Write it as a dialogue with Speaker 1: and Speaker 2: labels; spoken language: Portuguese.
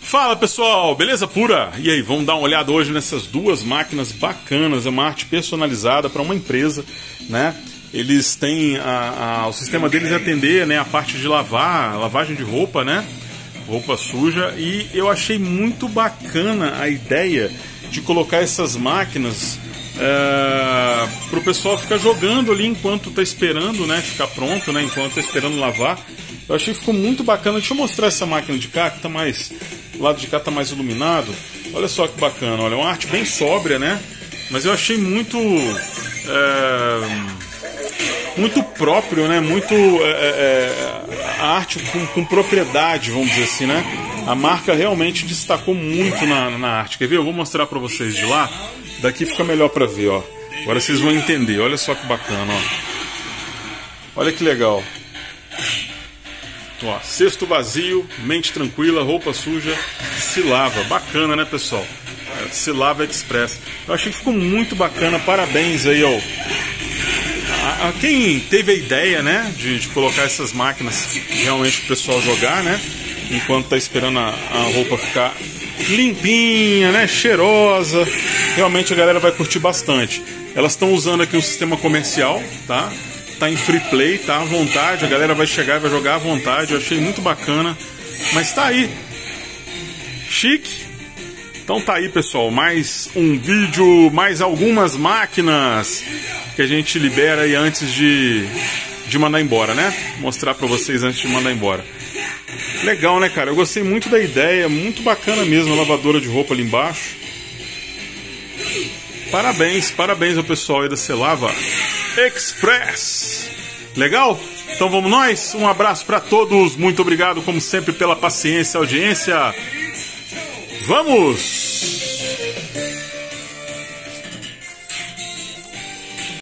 Speaker 1: Fala pessoal, beleza pura? E aí, vamos dar uma olhada hoje nessas duas máquinas bacanas. É uma arte personalizada para uma empresa, né? Eles têm o sistema deles é atender, né, a parte de lavagem de roupa, né? Roupa suja. E eu achei muito bacana a ideia de colocar essas máquinas para o pessoal ficar jogando ali enquanto está esperando, né, ficar pronto, né, enquanto está esperando lavar. Eu achei que ficou muito bacana. Deixa eu mostrar essa máquina de cá, que tá mais, o lado de cá está mais iluminado. Olha só que bacana, olha, é uma arte bem sóbria, né? Mas eu achei muito muito próprio, né? Muito a arte com propriedade, vamos dizer assim, né? A marca realmente destacou muito na arte. Quer ver? Eu vou mostrar para vocês de lá. Daqui fica melhor para ver, ó. Agora vocês vão entender. Olha só que bacana, ó. Olha que legal. Ó, cesto vazio, mente tranquila, roupa suja, se lava. Bacana, né, pessoal? Se lava express. Eu achei que ficou muito bacana. Parabéns aí, ó. A quem teve a ideia, né, de colocar essas máquinas realmente para o pessoal jogar, né, enquanto tá esperando a roupa ficar limpinha, né, cheirosa. Realmente a galera vai curtir bastante. Elas estão usando aqui um sistema comercial, tá? Tá em free play, tá à vontade, a galera vai chegar e vai jogar à vontade. Eu achei muito bacana, mas tá aí, chique. Então tá aí, pessoal, mais um vídeo, mais algumas máquinas que a gente libera aí antes de mandar embora, né? Mostrar pra vocês antes de mandar embora. Legal, né, cara? Eu gostei muito da ideia, muito bacana mesmo a lavadora de roupa ali embaixo. Parabéns, parabéns ao pessoal aí da Selava Express. Legal? Então vamos nós? Um abraço pra todos, muito obrigado como sempre pela paciência e audiência. Vamos!